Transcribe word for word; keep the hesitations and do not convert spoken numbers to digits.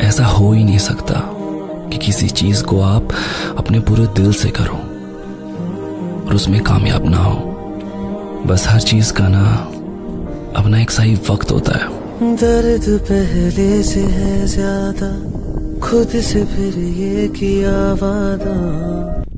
ऐसा हो ही नहीं सकता कि किसी चीज को आप अपने पूरे दिल से करो और उसमें कामयाब ना हो। बस हर चीज का ना अपना एक सही वक्त होता है। दर्द पहले से है ज्यादा, खुद से फिर ये किया वादा।